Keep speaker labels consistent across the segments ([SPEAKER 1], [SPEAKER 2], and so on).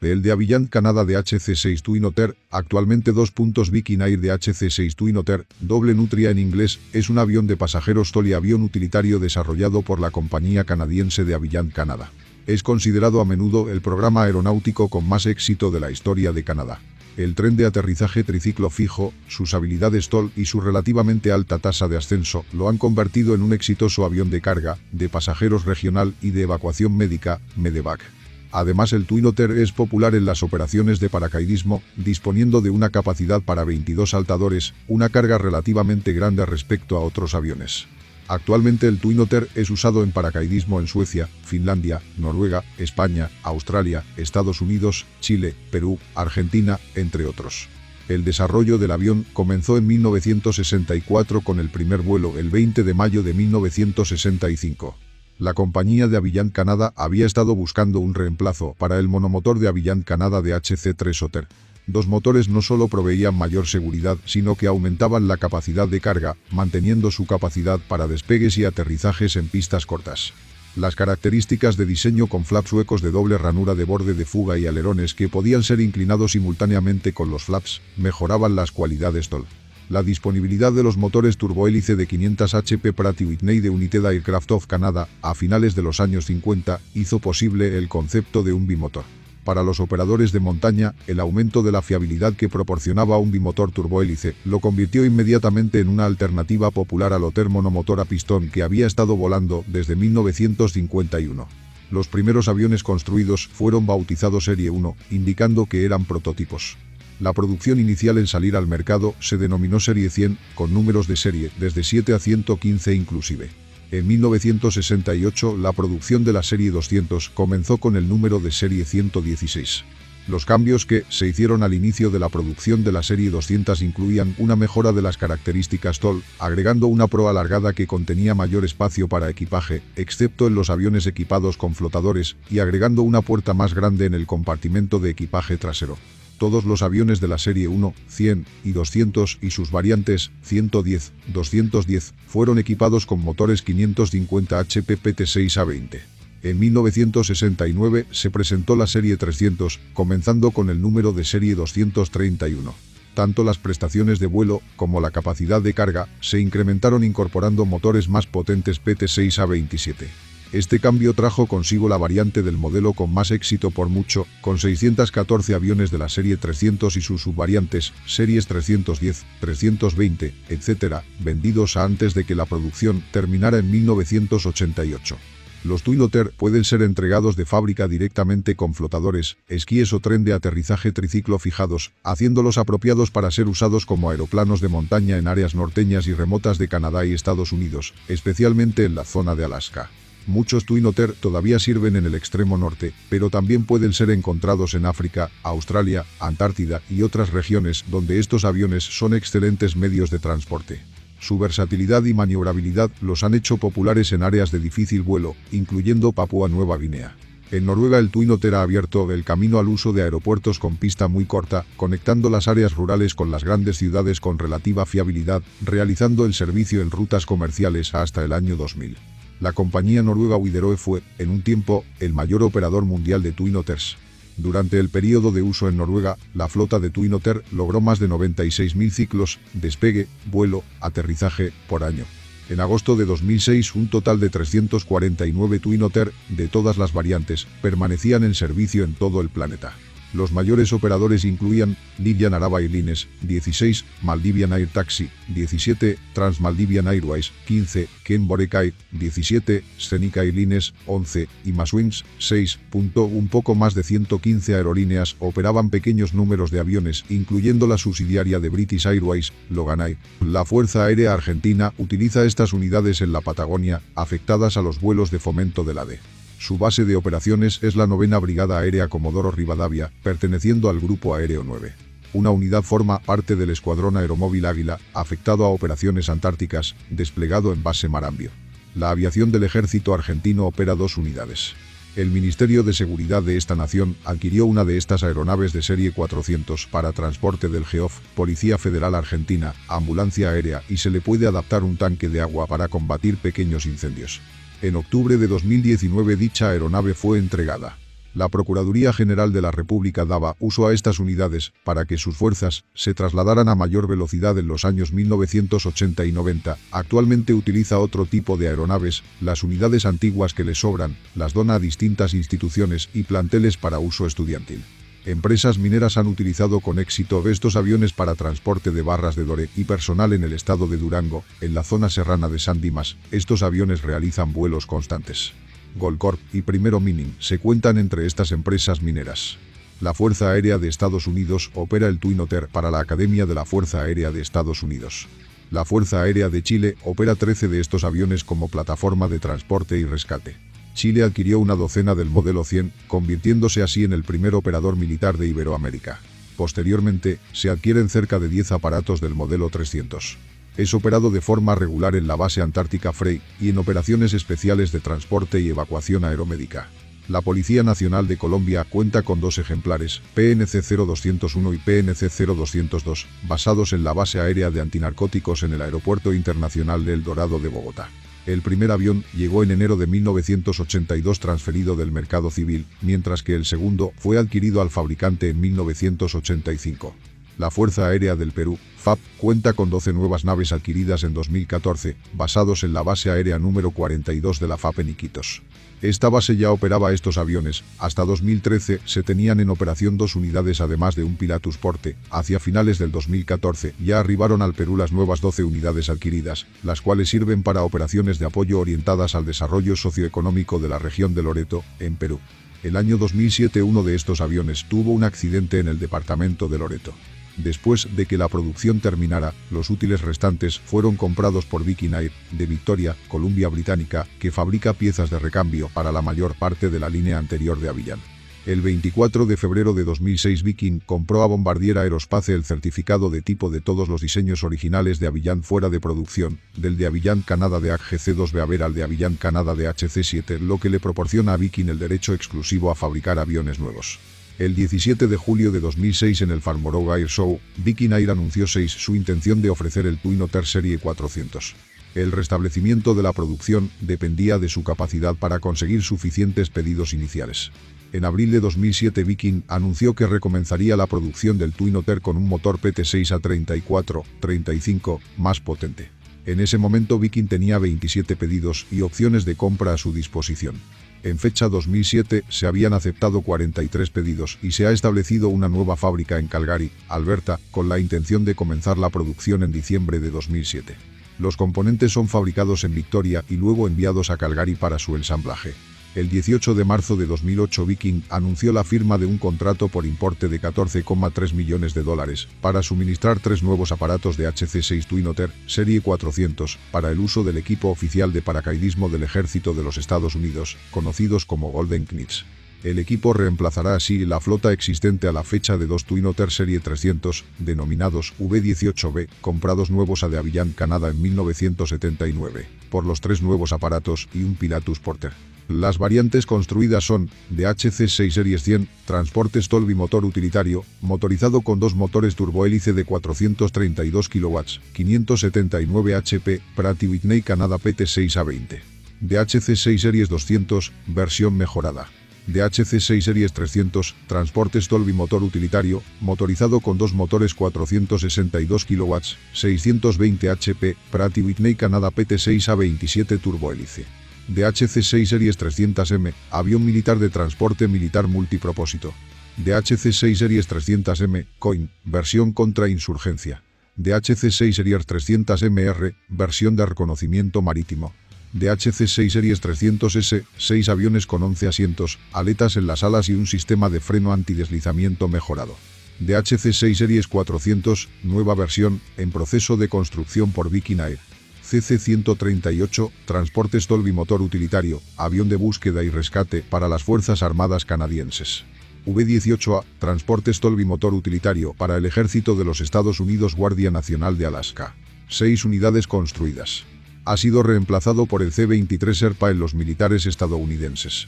[SPEAKER 1] El de Aviland Canada de HC-6 Twin Otter, actualmente 2. Viking Air de HC-6 Twin Otter, doble nutria en inglés, es un avión de pasajeros TOL y avión utilitario desarrollado por la compañía canadiense de Aviland Canada. Es considerado a menudo el programa aeronáutico con más éxito de la historia de Canadá. El tren de aterrizaje triciclo fijo, sus habilidades TOL y su relativamente alta tasa de ascenso lo han convertido en un exitoso avión de carga, de pasajeros regional y de evacuación médica, Medevac. Además, el Twin Otter es popular en las operaciones de paracaidismo, disponiendo de una capacidad para 22 saltadores, una carga relativamente grande respecto a otros aviones. Actualmente el Twin Otter es usado en paracaidismo en Suecia, Finlandia, Noruega, España, Australia, Estados Unidos, Chile, Perú, Argentina, entre otros. El desarrollo del avión comenzó en 1964 con el primer vuelo el 20 de mayo de 1965. La compañía de Aviland Canada había estado buscando un reemplazo para el monomotor de Aviland Canada de HC-3 Otter. Dos motores no solo proveían mayor seguridad, sino que aumentaban la capacidad de carga, manteniendo su capacidad para despegues y aterrizajes en pistas cortas. Las características de diseño con flaps huecos de doble ranura de borde de fuga y alerones que podían ser inclinados simultáneamente con los flaps, mejoraban las cualidades TOL. La disponibilidad de los motores turbohélice de 500 HP Pratt & Whitney de United Aircraft of Canada, a finales de los años 50, hizo posible el concepto de un bimotor. Para los operadores de montaña, el aumento de la fiabilidad que proporcionaba un bimotor turbohélice lo convirtió inmediatamente en una alternativa popular al Otter monomotor a pistón que había estado volando desde 1951. Los primeros aviones construidos fueron bautizados Serie 1, indicando que eran prototipos. La producción inicial en salir al mercado se denominó Serie 100, con números de serie desde 7 a 115 inclusive. En 1968 la producción de la Serie 200 comenzó con el número de Serie 116. Los cambios que se hicieron al inicio de la producción de la Serie 200 incluían una mejora de las características TOL, agregando una proa alargada que contenía mayor espacio para equipaje, excepto en los aviones equipados con flotadores, y agregando una puerta más grande en el compartimento de equipaje trasero. Todos los aviones de la Serie 1, 100 y 200 y sus variantes 110, 210 fueron equipados con motores 550 HP PT6A20. En 1969 se presentó la Serie 300, comenzando con el número de Serie 231. Tanto las prestaciones de vuelo como la capacidad de carga se incrementaron incorporando motores más potentes PT6A27. Este cambio trajo consigo la variante del modelo con más éxito por mucho, con 614 aviones de la Serie 300 y sus subvariantes, series 310, 320, etc., vendidos antes de que la producción terminara en 1988. Los Twin Otter pueden ser entregados de fábrica directamente con flotadores, esquíes o tren de aterrizaje triciclo fijados, haciéndolos apropiados para ser usados como aeroplanos de montaña en áreas norteñas y remotas de Canadá y Estados Unidos, especialmente en la zona de Alaska. Muchos Twin Otter todavía sirven en el extremo norte, pero también pueden ser encontrados en África, Australia, Antártida y otras regiones donde estos aviones son excelentes medios de transporte. Su versatilidad y maniobrabilidad los han hecho populares en áreas de difícil vuelo, incluyendo Papúa Nueva Guinea. En Noruega el Twin Otter ha abierto el camino al uso de aeropuertos con pista muy corta, conectando las áreas rurales con las grandes ciudades con relativa fiabilidad, realizando el servicio en rutas comerciales hasta el año 2000. La compañía noruega Widerøe fue, en un tiempo, el mayor operador mundial de Twin Otters. Durante el periodo de uso en Noruega, la flota de Twin Otter logró más de 96.000 ciclos, despegue, vuelo, aterrizaje, por año. En agosto de 2006 un total de 349 Twin Otter, de todas las variantes, permanecían en servicio en todo el planeta. Los mayores operadores incluían Libyan Arab Airlines, 16, Maldivian Air Taxi, 17, Trans-Maldivian Airways, 15, Ken Borek Air, 17, Scenic Airlines, 11, y Maswings, 6. Un poco más de 115 aerolíneas operaban pequeños números de aviones, incluyendo la subsidiaria de British Airways, Logan Air. La Fuerza Aérea Argentina utiliza estas unidades en la Patagonia, afectadas a los vuelos de fomento del ADE. Su base de operaciones es la 9ª Brigada Aérea Comodoro Rivadavia, perteneciendo al Grupo Aéreo 9. Una unidad forma parte del Escuadrón Aeromóvil Águila, afectado a operaciones antárticas, desplegado en base Marambio. La aviación del Ejército Argentino opera 2 unidades. El Ministerio de Seguridad de esta nación adquirió una de estas aeronaves de serie 400 para transporte del GEOF, Policía Federal Argentina, ambulancia aérea y se le puede adaptar un tanque de agua para combatir pequeños incendios. En octubre de 2019 dicha aeronave fue entregada. La Procuraduría General de la República daba uso a estas unidades para que sus fuerzas se trasladaran a mayor velocidad en los años 1980 y 90. Actualmente utiliza otro tipo de aeronaves, las unidades antiguas que le sobran, las dona a distintas instituciones y planteles para uso estudiantil. Empresas mineras han utilizado con éxito estos aviones para transporte de barras de doré y personal en el estado de Durango, en la zona serrana de San Dimas. Estos aviones realizan vuelos constantes. Goldcorp y Primero Mining se cuentan entre estas empresas mineras. La Fuerza Aérea de Estados Unidos opera el Twin Otter para la Academia de la Fuerza Aérea de Estados Unidos. La Fuerza Aérea de Chile opera 13 de estos aviones como plataforma de transporte y rescate. Chile adquirió una docena del modelo 100, convirtiéndose así en el primer operador militar de Iberoamérica. Posteriormente, se adquieren cerca de 10 aparatos del modelo 300. Es operado de forma regular en la base antártica Frey y en operaciones especiales de transporte y evacuación aeromédica. La Policía Nacional de Colombia cuenta con 2 ejemplares, PNC-0201 y PNC-0202, basados en la base aérea de antinarcóticos en el Aeropuerto Internacional de El Dorado de Bogotá. El primer avión llegó en enero de 1982 transferido del mercado civil, mientras que el segundo fue adquirido al fabricante en 1985. La Fuerza Aérea del Perú, FAP, cuenta con 12 nuevas naves adquiridas en 2014, basados en la base aérea número 42 de la FAP en Iquitos. Esta base ya operaba estos aviones. Hasta 2013 se tenían en operación 2 unidades además de un Pilatus Porte. Hacia finales del 2014 ya arribaron al Perú las nuevas 12 unidades adquiridas, las cuales sirven para operaciones de apoyo orientadas al desarrollo socioeconómico de la región de Loreto, en Perú. El año 2007 uno de estos aviones tuvo un accidente en el departamento de Loreto. Después de que la producción terminara, los útiles restantes fueron comprados por Viking Air, de Victoria, Columbia Británica, que fabrica piezas de recambio para la mayor parte de la línea anterior de Avillán. El 24 de febrero de 2006 Viking compró a Bombardier Aerospace el certificado de tipo de todos los diseños originales de Avillán fuera de producción, del de Avillán Canadá de HC2 Beaver al de Avillán Canadá de HC7, lo que le proporciona a Viking el derecho exclusivo a fabricar aviones nuevos. El 17 de julio de 2006 en el Farnborough Air Show, Viking Air anunció su intención de ofrecer el Twin Otter Serie 400. El restablecimiento de la producción dependía de su capacidad para conseguir suficientes pedidos iniciales. En abril de 2007 Viking anunció que recomenzaría la producción del Twin Otter con un motor PT6A34-35 más potente. En ese momento Viking tenía 27 pedidos y opciones de compra a su disposición. En fecha 2007 se habían aceptado 43 pedidos y se ha establecido una nueva fábrica en Calgary, Alberta, con la intención de comenzar la producción en diciembre de 2007. Los componentes son fabricados en Victoria y luego enviados a Calgary para su ensamblaje. El 18 de marzo de 2008 Viking anunció la firma de un contrato por importe de $14,3 millones para suministrar 3 nuevos aparatos de HC-6 Twin Otter Serie 400 para el uso del equipo oficial de paracaidismo del Ejército de los Estados Unidos, conocidos como Golden Knights. El equipo reemplazará así la flota existente a la fecha de 2 Twin Otter Serie 300, denominados V-18B, comprados nuevos a de Avillán, Canadá en 1979, por los 3 nuevos aparatos y un Pilatus Porter. Las variantes construidas son de HC-6 Series 100, transporte STOL bimotor utilitario, motorizado con 2 motores turbohélice de 432 kW, 579 HP, Pratt & Whitney Canada PT6A20. De HC-6 Series 200, versión mejorada. De HC-6 Series 300, transporte STOL bimotor utilitario, motorizado con 2 motores 462 kW, 620 HP, Pratt & Whitney Canada PT6A27 turbohélice. De HC-6 Series 300M, avión militar de transporte militar multipropósito. De HC-6 Series 300M, COIN, versión contra insurgencia. De HC-6 Series 300MR, versión de reconocimiento marítimo. De HC-6 Series 300S, 6 aviones con 11 asientos, aletas en las alas y un sistema de freno antideslizamiento mejorado. De HC-6 Series 400, nueva versión, en proceso de construcción por Viking Air. CC-138, transporte STOL bimotor utilitario, avión de búsqueda y rescate para las Fuerzas Armadas canadienses. V-18A, transporte STOL bimotor utilitario para el Ejército de los Estados Unidos Guardia Nacional de Alaska. 6 unidades construidas. Ha sido reemplazado por el C-23 Sherpa en los militares estadounidenses.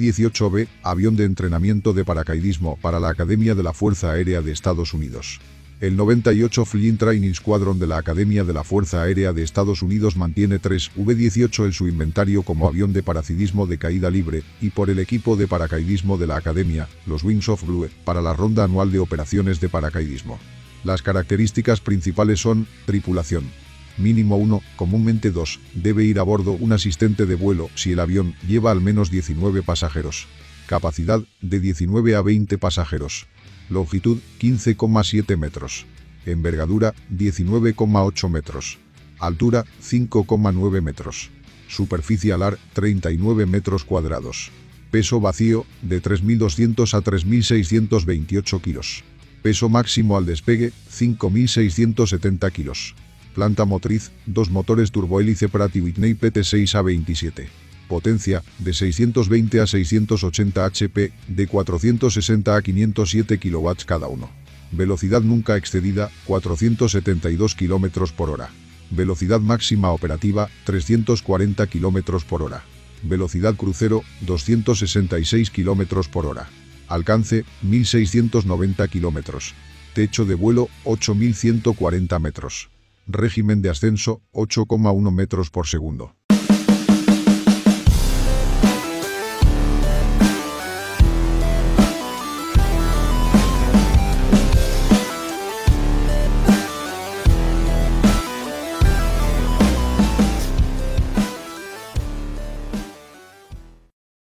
[SPEAKER 1] V-18B, avión de entrenamiento de paracaidismo para la Academia de la Fuerza Aérea de Estados Unidos. El 98 Flying Training Squadron de la Academia de la Fuerza Aérea de Estados Unidos mantiene 3 V-18 en su inventario como avión de paracaidismo de caída libre, y por el equipo de paracaidismo de la Academia, los Wings of Blue, para la ronda anual de operaciones de paracaidismo. Las características principales son: tripulación. Mínimo 1, comúnmente 2, debe ir a bordo un asistente de vuelo si el avión lleva al menos 19 pasajeros. Capacidad, de 19 a 20 pasajeros. Longitud, 15,7 metros. Envergadura, 19,8 metros. Altura, 5,9 metros. Superficie alar, 39 metros cuadrados. Peso vacío, de 3.200 a 3.628 kilos. Peso máximo al despegue, 5.670 kilos. Planta motriz, 2 motores turbohélice Pratt & Whitney PT6A27. Potencia, de 620 a 680 HP, de 460 a 507 kW cada uno. Velocidad nunca excedida, 472 km por hora. Velocidad máxima operativa, 340 km por hora. Velocidad crucero, 266 km por hora. Alcance, 1.690 km. Techo de vuelo, 8.140 metros. Régimen de ascenso, 8,1 metros por segundo.